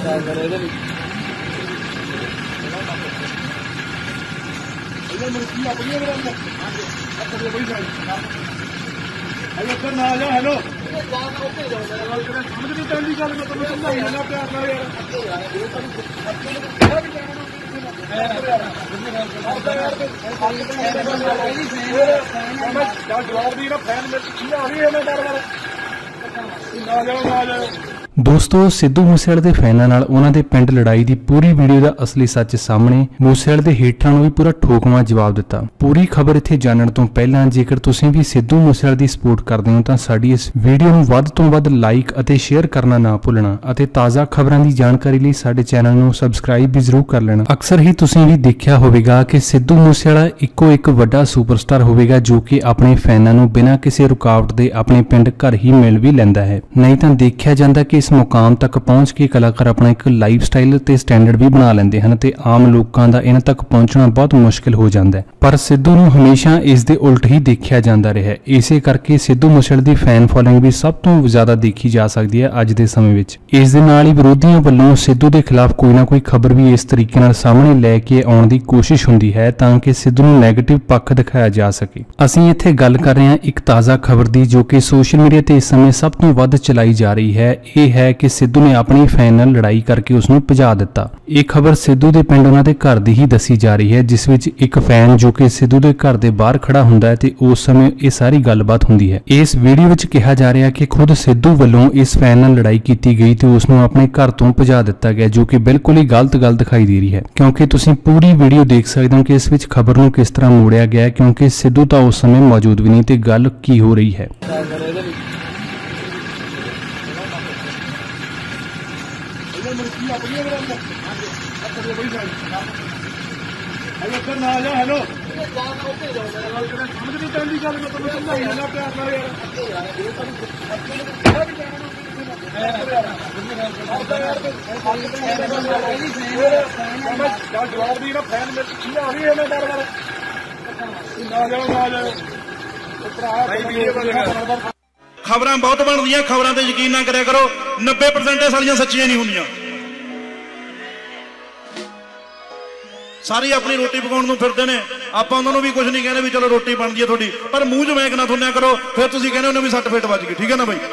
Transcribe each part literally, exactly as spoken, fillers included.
Hello जवाब दी ना fan में आ रही है ना बार बार ना जाओ ना जाओ। ਦੋਸਤੋ ਸਿੱਧੂ ਮੂਸੇਵਾਲੇ ਦੇ ਫੈਨਾਂ ਨਾਲ ਉਹਨਾਂ ਦੇ ਪਿੰਡ ਲੜਾਈ ਦੀ ਪੂਰੀ ਵੀਡੀਓ ਦਾ ਅਸਲੀ ਸੱਚ ਸਾਹਮਣੇ ਮੂਸੇਵਾਲੇ ਦੇ ਹੇਟਰਾਂ ਨੂੰ ਵੀ ਪੂਰਾ ਠੋਕਵਾਂ ਜਵਾਬ ਦਿੱਤਾ। ਪੂਰੀ ਖਬਰ ਇੱਥੇ ਜਾਣਨ ਤੋਂ ਪਹਿਲਾਂ ਜੇਕਰ ਤੁਸੀਂ ਵੀ ਸਿੱਧੂ ਮੂਸੇਵਾਲੇ ਦੀ ਸਪੋਰਟ ਕਰਦੇ ਹੋ ਤਾਂ ਸਾਡੀ ਇਸ ਵੀਡੀਓ ਨੂੰ ਵੱਧ ਤੋਂ ਵੱਧ ਲਾਈਕ ਅਤੇ ਸ਼ੇਅਰ ਕਰਨਾ ਨਾ ਭੁੱਲਣਾ ਅਤੇ ਤਾਜ਼ਾ ਖਬਰਾਂ ਦੀ ਜਾਣਕਾਰੀ ਲਈ ਸਾਡੇ ਚੈਨਲ ਨੂੰ ਸਬਸਕ੍ਰਾਈਬ ਵੀ ਜ਼ਰੂਰ ਕਰ ਲੈਣਾ। ਅਕਸਰ ਹੀ ਤੁਸੀਂ ਵੀ ਦੇਖਿਆ ਹੋਵੇਗਾ ਕਿ ਸਿੱਧੂ ਮੂਸੇਵਾਲਾ ਇੱਕੋ ਇੱਕ ਵੱਡਾ ਸੁਪਰਸਟਾਰ ਹੋਵੇਗਾ ਜੋ ਕਿ ਆਪਣੇ ਫੈਨਾਂ ਨੂੰ ਬਿਨਾਂ ਕਿਸੇ ਰੁਕਾਵਟ ਦੇ ਆਪਣੇ ਪਿੰਡ ਘਰ ਹੀ ਮਿਲ ਵੀ ਲੈਂਦਾ ਹੈ। ਨਹੀਂ ਤਾਂ ਦੇਖਿਆ ਜਾਂਦਾ ਕਿ ਇਸ ਮੁਕਾਮ ਤੱਕ ਪਹੁੰਚ ਕੇ ਕਲਾਕਾਰ ਆਪਣਾ ਇੱਕ ਲਾਈਫ ਸਟਾਈਲ ਤੇ ਸਟੈਂਡਰਡ ਵੀ ਬਣਾ ਲੈਂਦੇ ਹਨ ਤੇ ਆਮ ਲੋਕਾਂ ਦਾ ਇਹਨਾਂ ਤੱਕ ਪਹੁੰਚਣਾ ਬਹੁਤ ਮੁਸ਼ਕਿਲ ਹੋ ਜਾਂਦਾ ਹੈ। ਪਰ ਸਿੱਧੂ ਨੂੰ ਹਮੇਸ਼ਾ ਇਸ ਦੇ ਉਲਟ ਹੀ ਦੇਖਿਆ ਜਾਂਦਾ ਰਿਹਾ। ਇਸੇ ਕਰਕੇ ਸਿੱਧੂ ਮੂਸੇਵਾਲੇ ਦੀ ਫੈਨ ਫੋਲੋਇੰਗ ਵੀ ਸਭ ਤੋਂ ਜ਼ਿਆਦਾ ਦੇਖੀ ਜਾ ਸਕਦੀ ਹੈ ਅੱਜ ਦੇ ਸਮੇਂ ਵਿੱਚ। ਇਸ ਦੇ ਨਾਲ ਹੀ ਵਿਰੋਧੀਆਂ ਵੱਲੋਂ ਸਿੱਧੂ ਦੇ ਖਿਲਾਫ ਕੋਈ ਨਾ ਕੋਈ ਖਬਰ ਵੀ ਇਸ ਤਰੀਕੇ ਨਾਲ ਸਾਹਮਣੇ ਲੈ ਕੇ ਆਉਣ ਦੀ ਕੋਸ਼ਿਸ਼ ਹੁੰਦੀ ਹੈ ਤਾਂ ਕਿ ਸਿੱਧੂ ਨੂੰ ਨੈਗੇਟਿਵ ਪੱਖ ਦਿਖਾਇਆ ਜਾ ਸਕੇ। ਅਸੀਂ ਇੱਥੇ ਗੱਲ ਕਰ ਰਹੇ ਹਾਂ ਇੱਕ ਤਾਜ਼ਾ ਖਬਰ ਦੀ ਜੋ ਕਿ ਸੋਸ਼ਲ ਮੀਡੀਆ ਤੇ ਇਸ ਸਮੇਂ ਸਭ ਤੋਂ ਵੱਧ ਚਲਾਈ ਜਾ ਰਹੀ ਹੈ। ਇਹ ਹੈ ਕਿ ਸਿੱਧੂ ਨੇ ਆਪਣੀ ਫੈਨ ਨਾਲ ਲੜਾਈ ਕਰਕੇ ਉਸ ਨੂੰ ਭਜਾ ਦਿੱਤਾ। ਇਹ ਖਬਰ ਸਿੱਧੂ ਦੇ ਪਿੰਡ ਉਹਨਾਂ ਦੇ ਘਰ ਦੀ ਹੀ ਦੱਸੀ ਜਾ ਰਹੀ ਹੈ ਜਿਸ ਵਿੱਚ ਇੱਕ ਫੈਨ ਜੋ ਕਿ ਸਿੱਧੂ ਦੇ ਘਰ ਦੇ ਬਾਹਰ ਖੜਾ ਹੁੰਦਾ ਹੈ ਤੇ ਉਸ ਸਮੇਂ ਇਹ ਸਾਰੀ ਗੱਲਬਾਤ ਹੁੰਦੀ ਹੈ। ਇਸ ਵੀਡੀਓ ਵਿੱਚ ਕਿਹਾ ਜਾ ਰਿਹਾ ਕਿ ਖੁਦ ਸਿੱਧੂ ਵੱਲੋਂ ਇਸ ਫੈਨ ਨਾਲ ਲੜਾਈ ਕੀਤੀ ਗਈ ਤੇ ਉਸ ਨੂੰ ਆਪਣੇ ਘਰ ਤੋਂ ਭਜਾ ਦਿੱਤਾ ਗਿਆ ਜੋ ਕਿ ਬਿਲਕੁਲ ਹੀ ਗਲਤ ਗੱਲ ਦਿਖਾਈ ਦੇ ਰਹੀ ਹੈ ਕਿਉਂਕਿ ਤੁਸੀਂ ਪੂਰੀ ਵੀਡੀਓ ਦੇਖ ਸਕਦੇ ਹੋ ਕਿ ਇਸ ਵਿੱਚ ਖਬਰ ਨੂੰ ਕਿਸ ਤਰ੍ਹਾਂ ਮੋੜਿਆ ਗਿਆ ਕਿਉਂਕਿ ਸਿੱਧੂ ਤਾਂ ਉਸ ਸਮੇਂ ਮੌਜੂਦ ਵੀ ਨਹੀਂ ਤੇ ਗੱਲ ਕੀ ਹੋ ਰਹੀ ਹੈ। हेलो समझ नहीं पैंती गल मैं तुम समझाई ना प्यार नाल यार जवाब दी ना फैन में आ रही है ना बार बार ना जाओ ना जाओ। खबरां बहुत बनदियां खबरां ते यकीन ना करिया करो नब्बे परसेंट सारियां सच्चियां नहीं होंदियां। सारी अपनी रोटी पकाउण नूं फिरदे ने आपां उन्हां नूं भी कुछ नहीं कहने भी चलो रोटी बन गई थोड़ी पर मूँह च मैक ना थुन्निया करो फिर तुसीं कहने उन्हें भी सੱਟ फेट ਵੱਜ गई। ठीक है ना बई।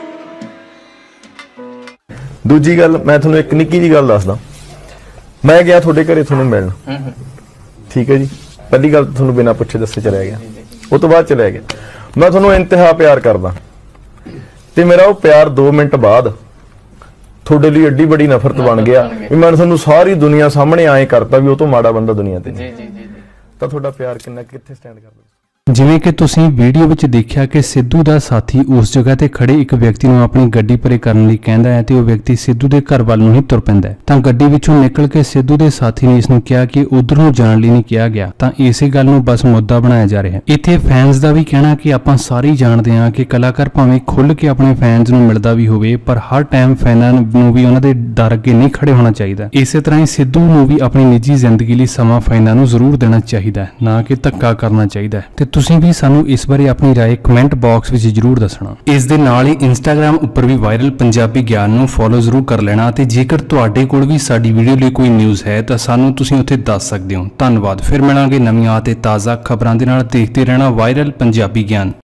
दूजी गल मैं तुहानूं एक निक्की जी गल दसदा। मैं गया तुहाडे घरे तुहानूं मिलण ठीक है जी। पहली गल तुहानूं बिना पुछे दस्से चलिया गया उस तो बाद चलिया गया। मैं तुहानूं इंतहा प्यार करदा ते मेरा वो प्यार दो मिनट बाद थोड़े लिए एड्डी बड़ी नफरत बन गया भी मैं तुहानूं सारी दुनिया सामने आए करता भी वो तो माड़ा बंदा दुनिया ते नहीं तां तुहाडा प्यार किन्ना कित्थे स्टैंड करदा। ਜਿਵੇਂ ਕਿ ਤੁਸੀਂ ਵੀਡੀਓ ਵਿੱਚ ਦੇਖਿਆ ਕਿ ਸਿੱਧੂ ਦਾ ਸਾਥੀ ਉਸ ਜਗ੍ਹਾ ਤੇ ਖੜੇ ਇੱਕ ਵਿਅਕਤੀ ਨੂੰ ਆਪਣੀ ਗੱਡੀ ਪਰੇ ਕਰਨ ਲਈ ਕਹਿੰਦਾ ਹੈ ਤੇ ਉਹ ਵਿਅਕਤੀ ਸਿੱਧੂ ਦੇ ਘਰ ਵੱਲ ਨੂੰ ਹੀ ਤੁਰ ਪੈਂਦਾ ਹੈ ਤਾਂ ਗੱਡੀ ਵਿੱਚੋਂ ਨਿਕਲ ਕੇ ਸਿੱਧੂ ਦੇ ਸਾਥੀ ਨੇ ਇਸ ਨੂੰ ਕਿਹਾ ਕਿ ਉਧਰ ਨੂੰ ਜਾਣ ਲਈ ਨਹੀਂ ਕਿਹਾ ਗਿਆ ਤਾਂ ਇਸੇ ਗੱਲ ਨੂੰ ਬਸ ਮੁੱਦਾ ਬਣਾਇਆ ਜਾ ਰਿਹਾ ਹੈ। ਇੱਥੇ ਫੈਨਸ ਦਾ ਵੀ ਕਹਿਣਾ ਕਿ ਆਪਾਂ ਸਾਰੇ ਜਾਣਦੇ ਹਾਂ ਕਿ ਕਲਾਕਾਰ ਭਾਵੇਂ ਖੁੱਲ੍ਹ ਕੇ ਆਪਣੇ ਫੈਨਸ ਨੂੰ ਮਿਲਦਾ ਵੀ ਹੋਵੇ ਪਰ ਹਰ ਟਾਈਮ ਫੈਨਾਂ ਨੂੰ ਵੀ ਉਹਨਾਂ ਦੇ ਡਰ ਅੱਗੇ ਨਹੀਂ ਖੜੇ ਹੋਣਾ ਚਾਹੀਦਾ। ਇਸੇ ਤਰ੍ਹਾਂ ਹੀ ਸਿੱਧੂ ਨੂੰ ਵੀ ਆਪਣੀ ਨਿੱਜੀ ਜ਼ਿੰਦਗੀ ਲਈ ਸਮਾਂ ਫੈਨਾਂ ਨੂੰ ਜ਼ਰੂਰ ਦੇਣਾ ਚਾਹੀਦਾ ਹੈ ਨਾ ਕਿ ਧੱਕਾ ਕਰਨਾ ਚਾਹੀਦਾ ਤੇ ਤੁਸੀਂ ਵੀ ਸਾਨੂੰ ਇਸ ਬਾਰੇ ਆਪਣੀ ਰਾਏ ਕਮੈਂਟ ਬਾਕਸ ਵਿੱਚ ਜ਼ਰੂਰ ਦੱਸਣਾ। ਇਸ ਦੇ ਨਾਲ ਹੀ ਇੰਸਟਾਗ੍ਰam ਉੱਪਰ ਵੀ ਵਾਇਰਲ ਪੰਜਾਬੀ ਗਿਆਨ ਨੂੰ ਫੋਲੋ ਜ਼ਰੂਰ ਕਰ ਲੈਣਾ ਤੇ ਜੇਕਰ ਤੁਹਾਡੇ ਕੋਲ ਵੀ ਸਾਡੀ ਵੀਡੀਓ ਲਈ ਕੋਈ ਨਿਊਜ਼ ਹੈ ਤਾਂ ਸਾਨੂੰ ਤੁਸੀਂ ਉੱਥੇ ਦੱਸ ਸਕਦੇ ਹੋ। ਧੰਨਵਾਦ। ਫਿਰ ਮਿਲਾਂਗੇ ਨਵੀਆਂ ਤੇ ਤਾਜ਼ਾ ਖਬਰਾਂ ਦੇ ਨਾਲ। ਦੇਖਦੇ ਰਹਿਣਾ ਵਾਇਰਲ ਪੰਜਾਬੀ ਗਿਆਨ।